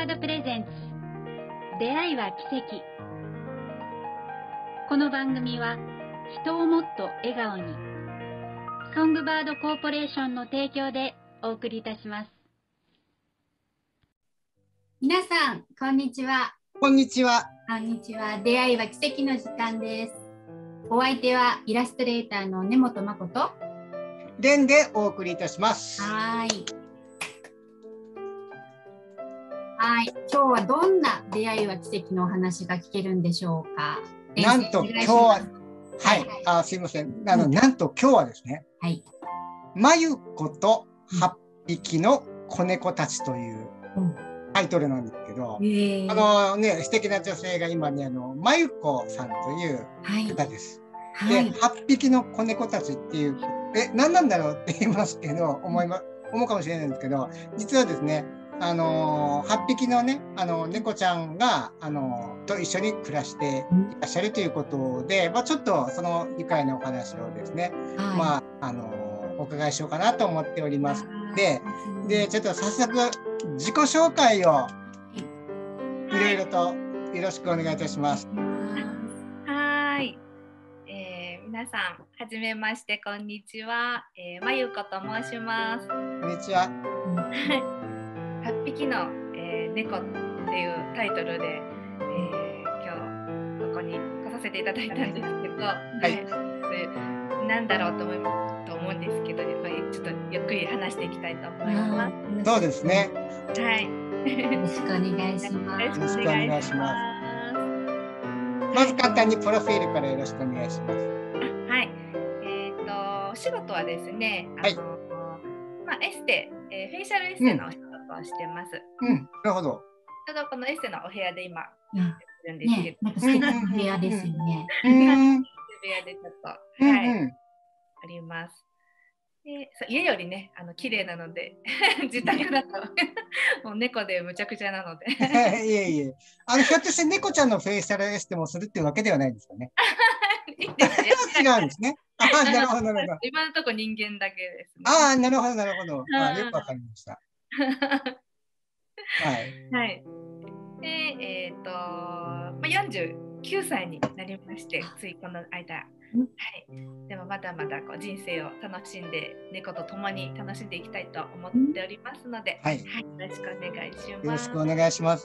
バードプレゼンツ出会いは奇跡。この番組は人をもっと笑顔に、ソングバードコーポレーションの提供でお送りいたします。皆さんこんにちは。 こんにちは。 こんにちは。出会いは奇跡の時間です。お相手はイラストレーターの根本誠、 レンでお送りいたします。 はい。今日はどんな出会いは奇跡のお話が聞けるんでしょうか。 なんと今日は、すいません。なんと今日はですね、まゆこと8匹の子猫たちというタイトルなんですけど、素敵な女性が今ね、まゆこさんという方です。で、8匹の子猫たちっていう、何なんだろうって言いますけど、思うかもしれないんですけど、実はですね、8匹のね、猫ちゃんが、と一緒に暮らしていらっしゃるということで、ちょっとその愉快なお話をですね、お伺いしようかなと思っております。で、ちょっと早速、自己紹介をいろいろとよろしくお願いいたします。 皆さん、はじめまして、こんにちは。まゆこと申します。こんにちは。 8匹の、猫っていうタイトルで、今日ここに来させていただいたんですけど、なんだろうと思うんですけど、ちょっとゆっくり話していきたいと思います。 そうですね。 はい。 よろしくお願いします。 よろしくお願いします。まず簡単にプロフィールからよろしくお願いします。 はい。お仕事はですね、エステ、フェイシャルエステのお仕事をしてます。 なるほど。 ちょうどこのエステのお部屋で今やってるんですけど、 なんか素敵な部屋ですよね。 部屋でちょっとあります。で、家よりね、綺麗なので自宅だともう猫でむちゃくちゃなのでいえいえ、ひょっとして猫ちゃんのフェイシャルエステもするっていうわけではないんですよね。違うんですね。なるほど、なるほど。 今のところ人間だけですね。 なるほど、なるほど。よくわかりました。 はい。で、49歳になりまして、ついこの間。でもまだまだ人生を楽しんで、猫と共に楽しんでいきたいと思っておりますので、よろしくお願いします。 よろしくお願いします。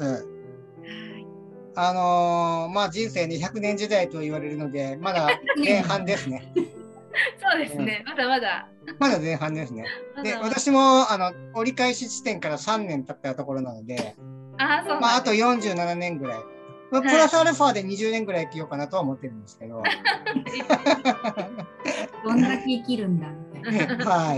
人生200年時代と言われるので、まだ前半ですね。 そうですね、まだまだ。 まだ前半ですね。で、私も折り返し地点から3年経ったところなので、あと47年ぐらい。プラスアルファで20年ぐらい生きようかなとは思ってるんですけど。 どんだけ生きるんだみたいな。 はい。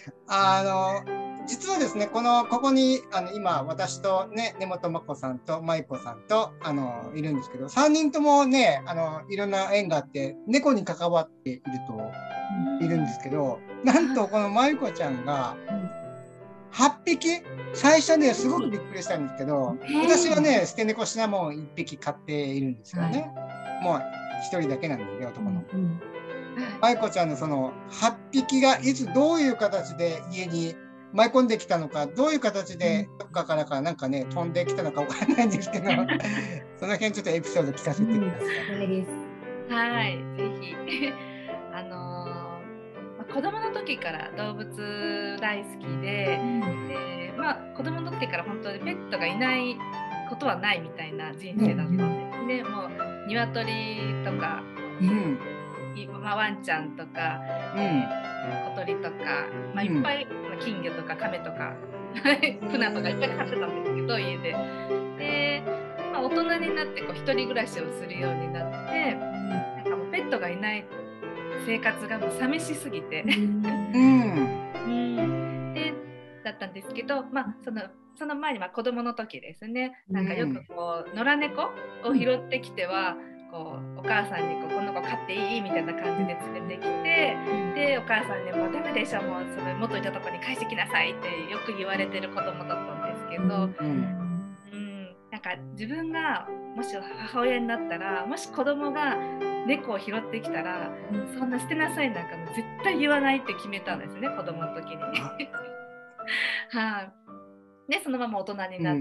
実はですね、ここに今私とね、根本真子さんと舞子さんといるんですけど、3人ともね、いろんな縁があって猫に関わっているんですけど、なんとこの舞子ちゃんが8匹、最初ねすごくびっくりしたんですけど、私はね捨て猫シナモン1匹飼っているんですよね。もう1人だけなんですね、男の。舞子ちゃんのその8匹がいつどういう形で家に舞い込んできたのか、どういう形でどっかからかなんかね飛んできたのかわからないんですけどその辺ちょっとエピソード聞かせてください。 はい、ぜひ子供の時から動物大好きで、子供の時から本当にペットがいないことはないみたいな人生だったんですね。もう鶏とか、ワンちゃんとか、小鳥とか、いっぱい金魚とか亀とか船とかいっぱい飼ってたんですけど、家で。で、大人になって一人暮らしをするようになって、なんかもうペットがいない生活がもう寂しすぎてだったんですけど、その前に子供の時ですね、なんかよく野良猫を拾ってきてはお母さんにこの子飼っていいみたいな感じで連れてきて、でお母さんにもうダメでしょ、もうそれ元いたとこに返してきなさいってよく言われてる子供だったんですけど、なんか自分がもし母親になったら、もし子供が猫を拾ってきたら、そんな捨てなさいなんかも絶対言わないって決めたんですね、子供の時に。 でそのまま大人になって、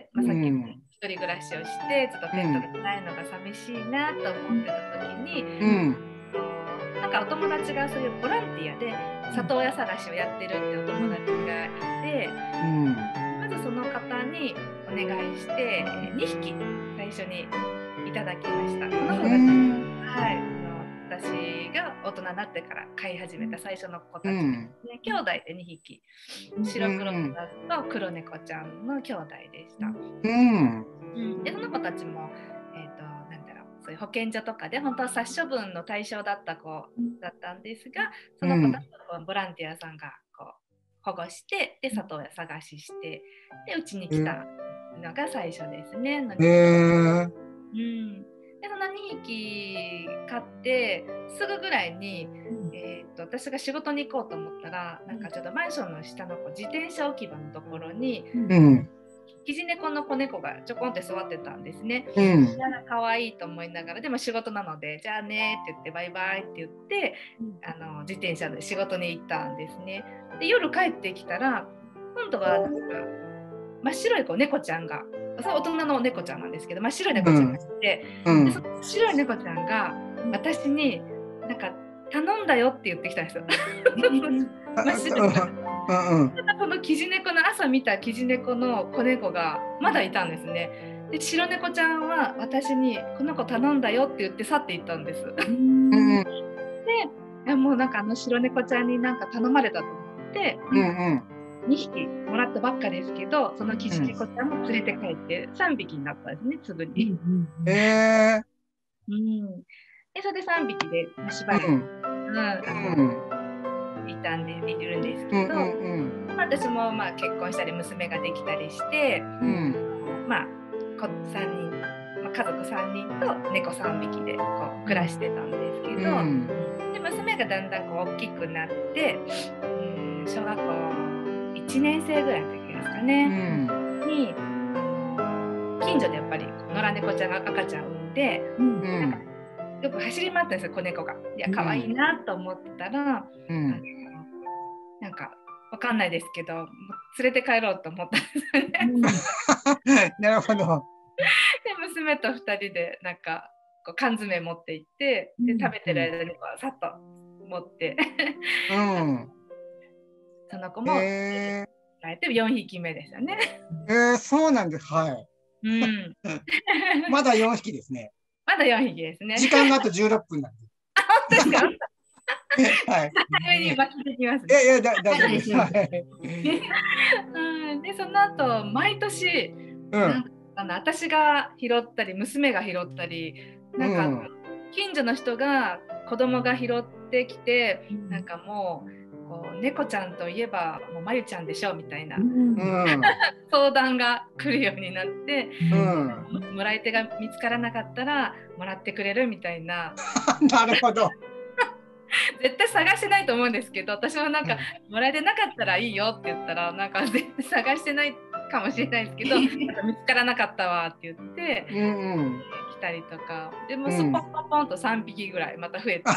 さっき一人暮らしをしてちょっとペットがいないのが寂しいなと思ってた時に、なんかお友達がそういうボランティアで里親探しをやってるってお友達がいて、まずその方にお願いして2匹最初にいただきました。この子が、私が大人になってから飼い始めた最初の子たちですね。兄弟で2匹、白黒と黒猫ちゃんの兄弟でした。でその子たちも、なんだろう、そういう保健所とかで本当は殺処分の対象だった子だったんですが、その子たちをボランティアさんがこう保護して、で里親探ししてでうちに来たのが最初ですね。でその2匹飼ってすぐぐらいに、私が仕事に行こうと思ったら、なんかちょっとマンションの下の自転車置き場のところに、キジ猫の子猫がちょこんって座ってたんですね。かわいいと思いながら、でも仕事なのでじゃあねって言ってバイバイって言って、自転車で仕事に行ったんですね。で夜帰ってきたら今度はなんか真っ白い猫ちゃんが、それ大人の猫ちゃんなんですけど、真っ白い猫ちゃんがいて、でその真っ白い猫ちゃんが私になんか頼んだよって言ってきたんですよ。真っ白いこのキジ猫の朝見たキジ猫の子猫がまだいたんですね。で白猫ちゃんは私にこの子頼んだよって言って去っていったんです。でもうなんか白猫ちゃんになんか頼まれたと思って、2匹もらったばっかですけど、そのキジ猫ちゃんも連れて帰って3匹になったんですね、すぐに。でそれで3匹でしばらく、いるんですけど、私もまあ結婚したり娘ができたりして、まあ3人、家族3人と猫3匹でこう暮らしてたんですけど、で娘がだんだんこう大きくなって、小学校1年生ぐらいの時ですかね、に近所でやっぱり野良猫ちゃんが赤ちゃん産んで、なんかよく走り回ったんですよ、子猫が。いや可愛いなと思ってたら、なんかわかんないですけど連れて帰ろうと思ったんですよね。 なるほど。 で娘と2人でなんかこう缶詰持って行って、で食べてる間にこうさっと持ってその子も帰って4匹目ですよね。 そうなんです。はい。まだ4匹ですね。 まだ4匹ですね。 時間があと16分なんです。 本当ですか？ はい。 早めに巻きてきますね。 いや大丈夫です。 でその後毎年、私が拾ったり娘が拾ったり、なんか近所の人が子供が拾ってきて、なんかもうこう猫ちゃんといえばもうまゆちゃんでしょみたいな、相談が来るようになって、もらい手が見つからなかったらもらってくれるみたいな。 なるほど。 絶対探してないと思うんですけど、私もなんかもらえてなかったらいいよって言ったら、なんか絶対探してないかもしれないですけど見つからなかったわって言って来たりとか、でもスポンポンポンと3匹ぐらいまた増えて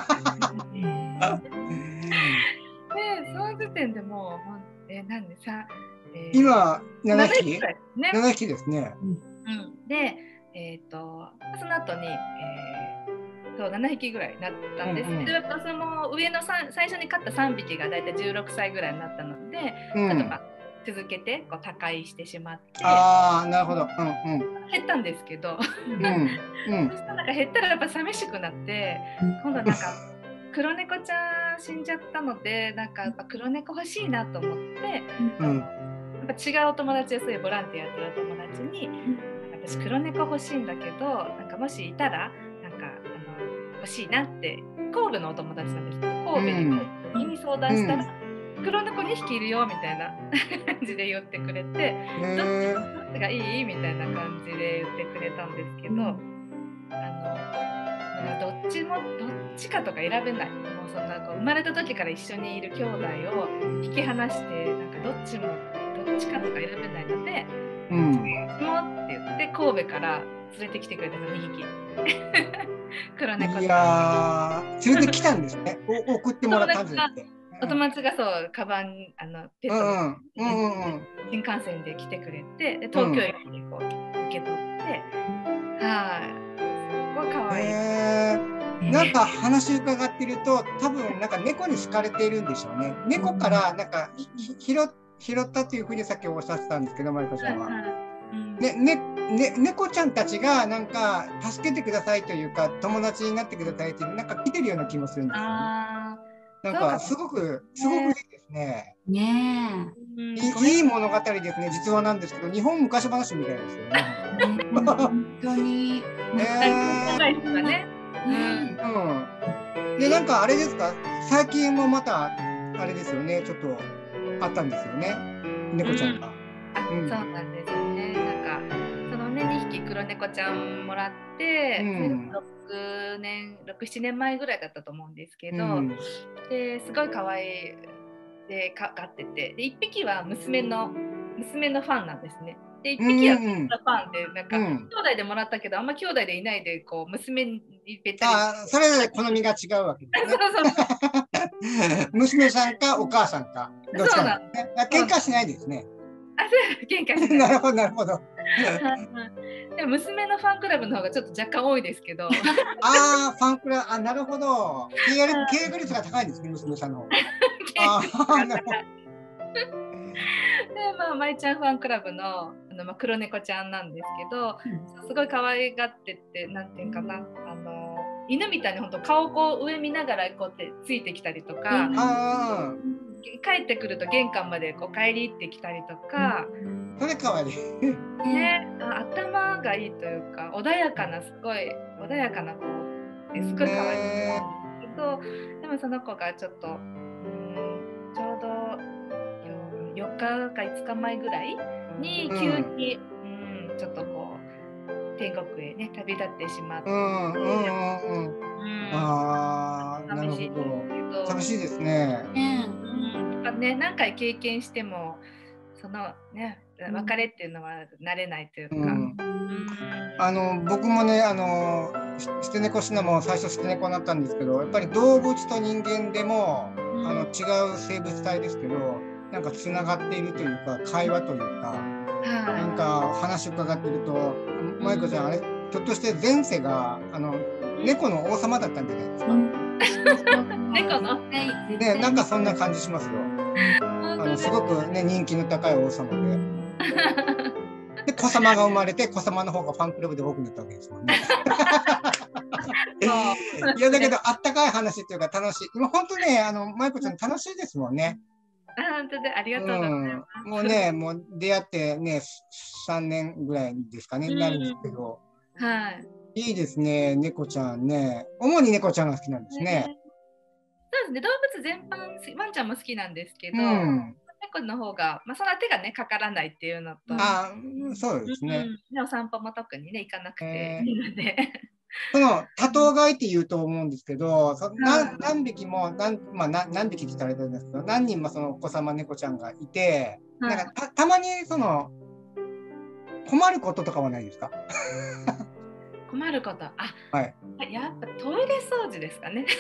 でその時点でもうなんでさ、 今7匹ぐらいね。7匹ですね。 でその後にそう7匹ぐらいになったんですけど、やっぱその上の最初に飼った3匹がだいたい16歳ぐらいになったので、ちょっと続けてこう他界してしまって、 なるほど、 減ったんですけど、そしたら減ったらやっぱ寂しくなって、今度なんか黒猫ちゃん死んじゃったので、なんかやっぱ黒猫欲しいなと思って、やっぱ違うお友達でそういうボランティアやってるお友達に、私黒猫欲しいんだけど、なんかもしいたらなんか欲しいなって、神戸のお友達なんですけど、神戸に相談したら、黒猫2匹いるよみたいな感じで言ってくれて、どっちがいいみたいな感じで言ってくれたんですけど、どっちかとか選べない。もうそんなこう生まれた時から一緒にいる兄弟を引き離して、なんかどっちかとか選べないので、もって言って神戸から連れてきてくれたの2匹。黒猫。 いやー、連れてきたんですね。送ってもらったんですね。 お友達がそうカバンペットの新幹線で来てくれて、で東京駅にこう受け取って、すごい可愛い。 なんか話伺ってると、多分なんか猫に好かれているんでしょうね。猫からなんか拾ったというふうにさっきおっしゃってたんですけど、まりこちゃんは。猫ちゃんたちがなんか助けてくださいというか、友達になってくださいという、なんか来てるような気もするんですよね。なんかすごくいいですね。いい物語ですね。実話なんですけど、日本昔話みたいですよね。 本当に。 で、なんかあれですか、最近もまたあれですよね、ちょっとあったんですよね、猫ちゃんが。 そうなんですよね。なんかそのね、2匹黒猫ちゃんもらって、6、7年前ぐらいだったと思うんですけど、ですごい可愛いで飼ってて、で1匹は娘のファンなんですね。で1匹はファンで、なんか兄弟でもらったけど、あんま兄弟でいないでこう娘にべったり。 それぞれ好みが違うわけですね。娘さんかお母さんかどっちかなんですね。喧嘩しないですね。 喧嘩しない。 なるほどなるほど。 でも娘のファンクラブの方がちょっと若干多いですけど。 ファンクラブ、なるほど。契約率が高いんですね、娘さんの方が。 で、まいちゃんファンクラブの黒猫ちゃんなんですけど、すごい可愛がってって、なんていうかな、犬みたいに本当顔をこう上見ながらこうやってついてきたりとか、帰ってくると玄関までこう帰りってきたりとか、 それ可愛いね、頭がいいというか、穏やかなすごい穏やかな子ですごい可愛いんですけど、でもその子がちょっとちょうど4日か5日前ぐらいに急に、ちょっとこう天国へね旅立ってしまって、 寂しいですね。 何回経験してもそのね別れっていうのは慣れないというか、 僕もね捨て猫シナモン最初捨て猫になったんですけど、やっぱり動物と人間でも違う生物体ですけど、なんかつながっているというか、会話というか、なんか話を伺ってると、まいこちゃん、あれひょっとして前世が猫の王様だったんじゃないですか。 猫のね、なんかそんな感じしますよ。すごくね人気の高い王様で、子様が生まれて、子様の方がファンクラブで多くなったわけですもんね。いやだけどあったかい話というか楽しい。今本当ねまいこちゃん楽しいですもんね。 本当でありがとうございます。 もう出会ってね3年ぐらいですかね、になるんですけど、いいですね、猫ちゃんね。主に猫ちゃんが好きなんですね。 そうですね、動物全般ワンちゃんも好きなんですけど、猫の方が、そんな手がねかからないっていうのと、 そうですね。 お散歩も特にね行かなくていいので。 その多頭飼いって言うと思うんですけど、何匹も何匹って言ったらあれなんですけど、何人もそのお子様猫ちゃんがいて、なんかたまにその困ることとかはないですか？ 困ること、やっぱトイレ掃除ですかね。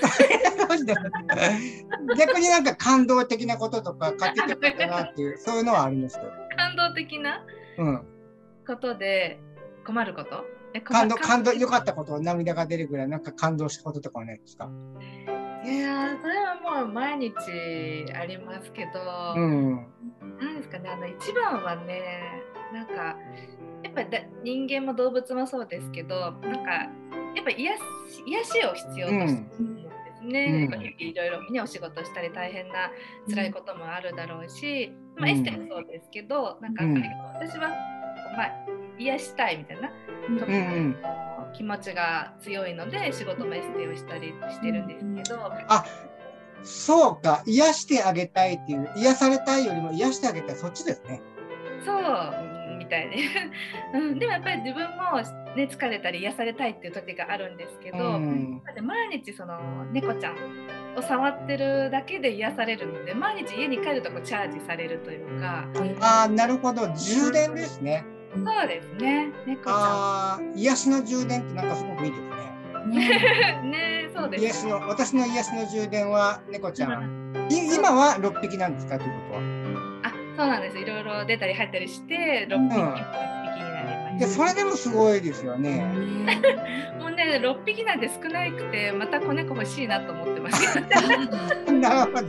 逆になんか感動的なこととか買っててよかったなっていうそういうのはありますか？ 感動的なことで困ること？ 感動良かったこと、涙が出るぐらいなんか感動したこととかはないですか？ いやそれはもう毎日ありますけど、なんですかね、一番はね、なんかやっぱ人間も動物もそうですけど、なんかやっぱ癒しを必要としてるんですね。いろいろねお仕事したり大変な辛いこともあるだろうし、エステもそうですけど、なんかやっぱり私は癒したいみたいな。気持ちが強いので仕事もエステをしたりしてるんですけど、 そうか、癒してあげたいっていう、癒されたいよりも癒してあげたい、そっちですね。 そうみたいでもやっぱり自分も、ね、疲れたり癒されたいっていう時があるんですけど、毎日その猫ちゃんを触ってるだけで癒されるので、毎日家に帰るとチャージされるというか。 なるほど、充電ですね。 そうですね。猫ちゃん。癒しの充電ってなんかすごくいいですね。 ね、そうです。 私の癒しの充電は猫ちゃん。今今は6匹なんですかということは。 あ、そうなんです。いろいろ出たり入ったりして6匹になりました。 それでもすごいですよね。 もうね、6匹なんて少なくて、また子猫欲しいなと思ってます。 なるほど。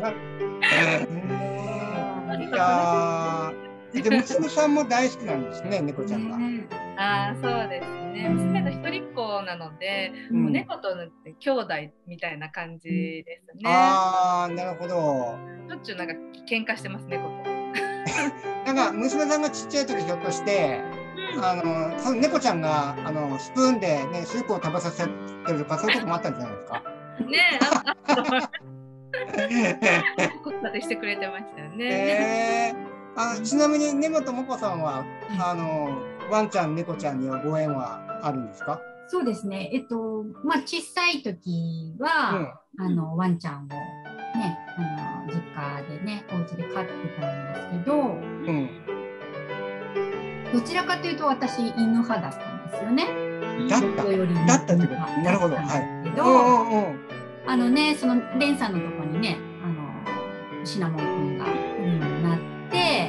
いやで、娘さんも大好きなんですね、猫ちゃんが。 ああ、そうですね。娘の一人っ子なので、もう猫と兄弟みたいな感じですね。 ああ、なるほど。 しょっちゅうなんか喧嘩してます、猫と。 なんか娘さんがちっちゃい時ひょっとして、その猫ちゃんがスプーンでね、スープを食べさせてるとか、そういうこともあったんじゃないですか。 ねえ、子育てしてくれてましたよね。 ちなみに根本もこさんはワンちゃん、猫ちゃんにはご縁はあるんですか？ そうですね。まあ、小さい時は、ワンちゃんをね、実家でね、お家で飼ってたんですけど、どちらかというと私、犬派だったんですよね。 だったってこと。なるほど。はい。 そのレンさんのとこにね、シナモン君が来るようになって、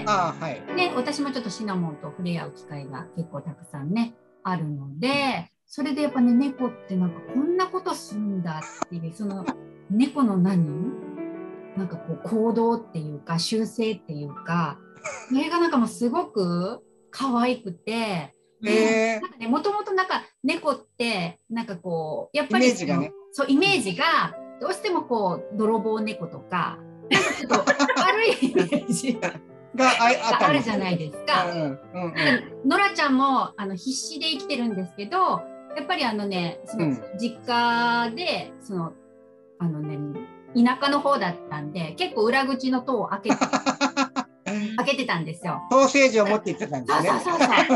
ね、私もちょっとシナモンと触れ合う機会が結構たくさんね、あるので、それでやっぱね、猫ってなんかこんなことするんだっていう、その猫のなんかこう行動っていうか、習性っていうか、それがなんかもうすごく可愛くて、もともとなんか猫ってなんかこうやっぱりイメージがどうしてもこう泥棒猫とかなんかちょっと悪いイメージがあるじゃないですか。ノラちゃんも必死で生きてるんですけど、やっぱりその実家で田舎の方だったんで結構裏口の戸を開けてたんですよ。 ソーセージを持って行ってたんですね。 そう。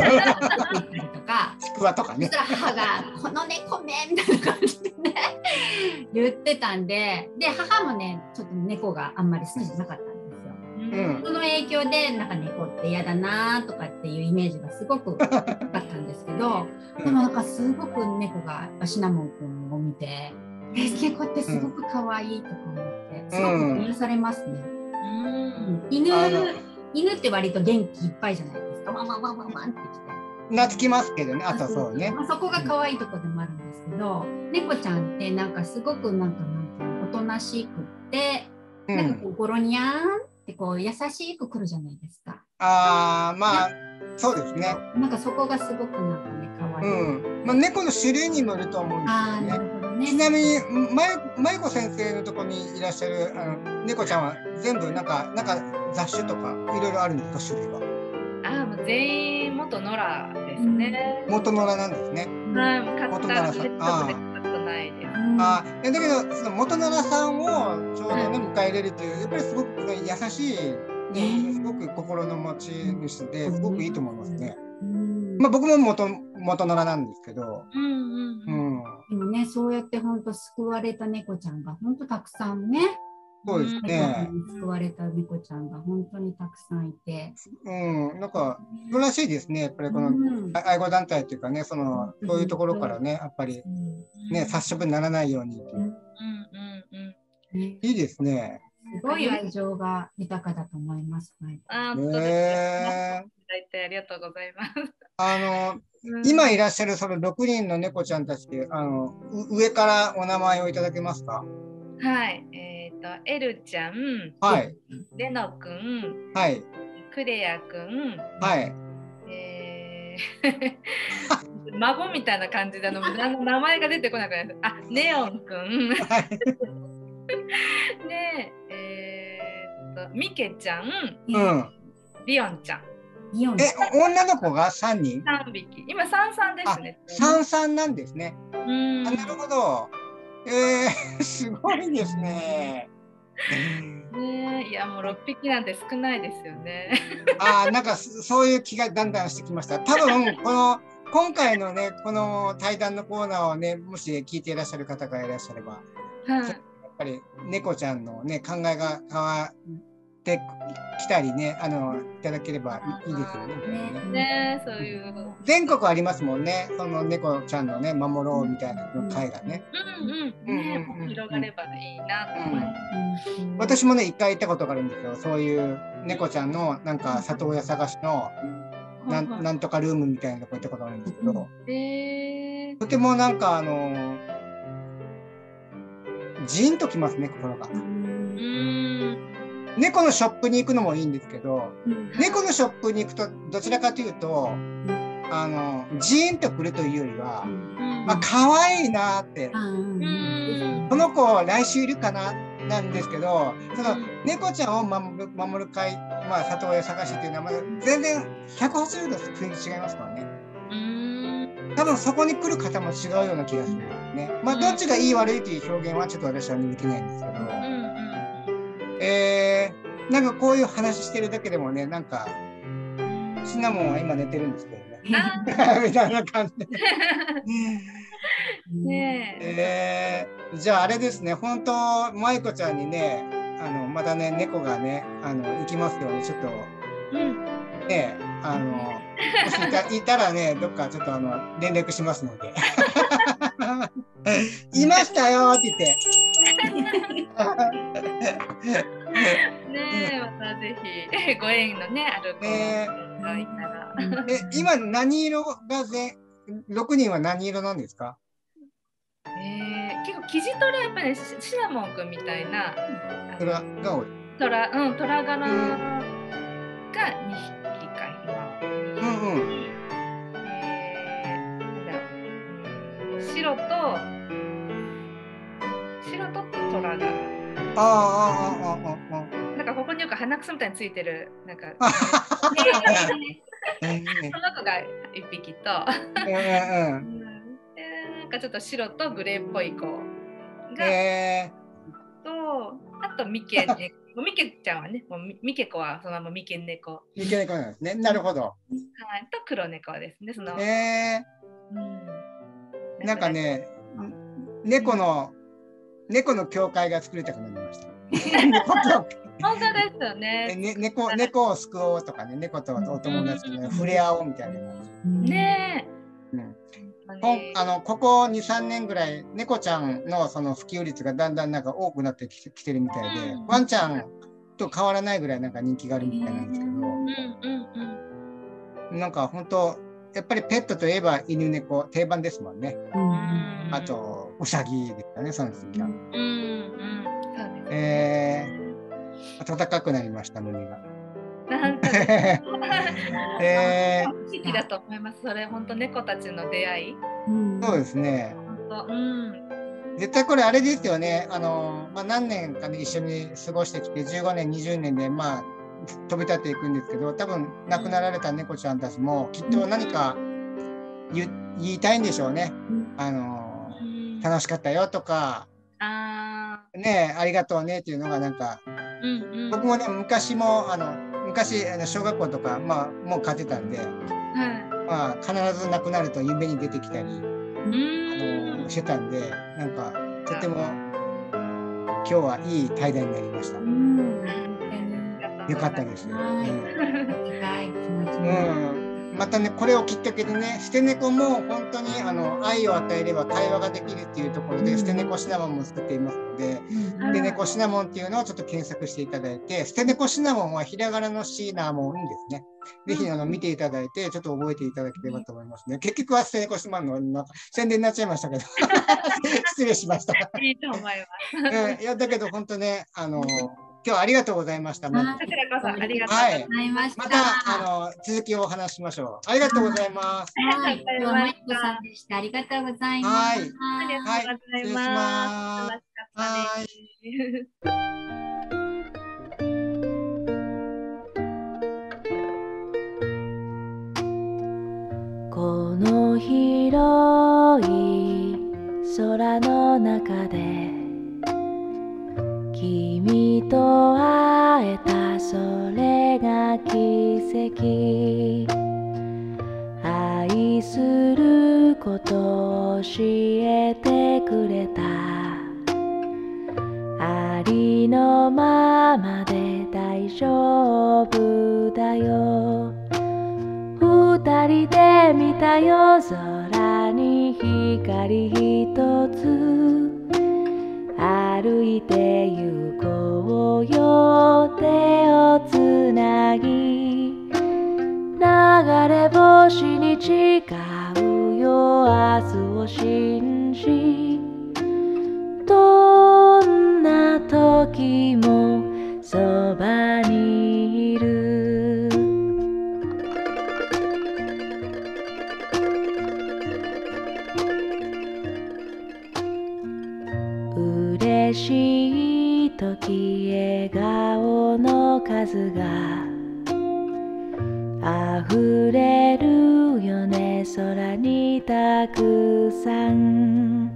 ちくわとかね。 そしたら母が「この猫め」みたいな感じでね言ってたんで、母もねちょっと猫があんまり好きじゃなかったんですよ。その影響でなんか猫って嫌だなとかっていうイメージがすごくあったんですけど、でもなんかすごく猫がシナモン君を見て猫ってすごく可愛いとか思ってすごく癒されますね。犬って割と元気いっぱいじゃないですか。ワンワンワンワンワンってきて。 懐きますけどね。あとそうね。 そこが可愛いとこでもあるんですけど、猫ちゃんってなんかすごくなんかおとなしくって、なんかこうゴロニャーンってこう優しく来るじゃないですか。 まあそうですね。 なんかそこがすごくなんかね可愛い。 まあ猫の種類にもよると思うんですよね。ちなみにまゆこ先生のところにいらっしゃる猫ちゃんは全部なんか雑種とかいろいろあるんですか、種類は。 もう全員元野良ですね。 元野良なんですね。 元野良さん。ないです。 だけどその元野良さんをちょうどね迎え入れるというやっぱりすごく優しいね、すごく心の持ち主ですごくいいと思いますね。まあ僕も元野良なんですけど。 でもね、そうやって本当救われた猫ちゃんが本当たくさんね。 そうですね。 救われた猫ちゃんが本当にたくさんいて。 なんか素晴らしいですね。やっぱりこの愛護団体というかね、そういうところからね、やっぱりね、殺食にならないように。いいですね。 すごい愛情が豊かだと思います。 大体ありがとうございます。 今いらっしゃるその6人の猫ちゃんたちで、上からお名前をいただけますか？ はい。エルちゃん、レノくん、クレアくん、孫みたいな感じで名前が出てこなくなります。ネオンくん。で、ミケちゃん、リオンちゃん。 女の子が3人 ？3匹。今33ですね。 33なんですね。なるほど。すごいですね。 いやもう6匹なんて少ないですよね。 なんかそういう気がだんだんしてきました。多分今回のねこの対談のコーナーをねもし聞いていらっしゃる方がいらっしゃれば、やっぱり猫ちゃんのね考えが変わってきたりねいただければいいですよね。 そういう全国ありますもんね。その猫ちゃんのね守ろうみたいな会がね。 広がればいいなと思います。 私もね、一回行ったことがあるんですよ。そういう猫ちゃんのなんか里親探しのなんとかルームみたいなとこ行ったことがあるんですけど、とてもなんかジーンときますね、心が。猫のショップに行くのもいいんですけど、猫のショップに行くとどちらかというとジーンとくるというよりは、可愛いなって、この子来週いるかななんですけど、その猫ちゃんを守る会、里親探しっていうのは全然180度雰囲気違いますからね。多分そこに来る方も違うような気がするんですね。どっちがいい悪いという表現はちょっと私はできないんですけど、なんかこういう話してるだけでもね、なんかシナモンは今寝てるんですけどねみたいな感じでじゃああれですね、本当舞子ちゃんにね、またね、猫がね行きますよね、ちょっとね、もしいたらね、どっかちょっと連絡しますのでいましたよって言ってね、またぜひご縁のねある子がいたら。 今何色が6人は何色なんですか？ 結構キジトラやっぱり、ね、シナモンくんみたいなトラが多い。 トラ柄が2匹か今。白とトラ柄。なんかここによく鼻くそみたいについてるなんかその子が1匹となんかちょっと白とグレーっぽい子があとミケね、ミケちゃんはね、もうミケ子はそのままミケ猫。 ミケ猫なんですね。なるほど。 はい、と黒猫ですね。 なんかね、猫の教会が作りたくなりました。 本当ですよね。 猫を救おうとかね、猫とお友達に触れ合おうみたいな感じ。 ねえ。ここ2、3年ぐらい猫ちゃんのその普及率がだんだんなんか多くなってきてるみたいで、ワンちゃんと変わらないぐらいなんか人気があるみたいなんですけど、なんか本当やっぱりペットといえば犬猫定番ですもんね。あとウサギですかね、その次は。暖かくなりました、胸が。 なんか奇跡だと思います。それ本当猫たちの出会い。 そうですね。絶対これあれですよね。何年かね一緒に過ごしてきて15年20年で飛び立っていくんですけど、多分亡くなられた猫ちゃんたちもきっと何か言いたいんでしょうね。楽しかったよとか。ね、ありがとうねっていうのがなんか、僕もね昔小学校とかもう飼ってたんで、必ず亡くなると夢に出てきたりしてたんで、なんかとても今日はいい対談になりました。よかったです。またね、これをきっかけでね、捨て猫も本当に愛を与えれば対話ができるっていうところで、捨て猫シナモンも作っていますので、捨て猫シナモンっていうのをちょっと検索していただいて、捨て猫シナモンはひらがなのシナモンですね。ぜひ見ていただいて、ちょっと覚えていただければと思いますね。結局は捨て猫シナモンの宣伝になっちゃいましたけど、失礼しました。 いいと思います。 いや、だけど本当ね、今日はありがとうございました。 こちらこそありがとうございました。 また続きをお話しましょう。ありがとうございます。 はい、今日はまいこさんでした。ありがとうございます。 ありがとうございます。楽しかったです。 この広い空の中で君と会えた、それが奇跡。愛することを教えてくれた。ありのままで大丈夫だよ。二人で見た夜空に光一つ、歩いて行こうれ星に誓うよ明日を信じ、どんな時もそばにいる。嬉しい時笑顔の数が溢れるよね、空にたくさん。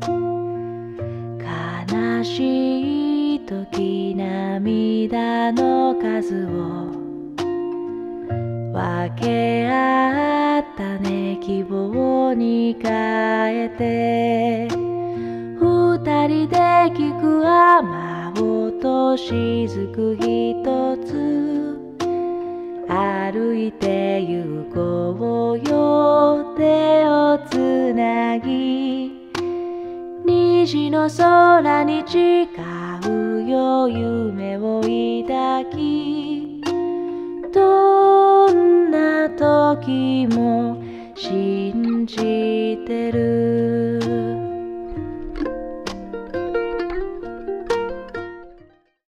悲しい時涙の数を分け合ったね、希望に変えて。二人で聞く雨音雫一つ、歩いて行こうよ手をつなぎ、虹の空に誓うよ夢を抱き、どんな時も信じてる。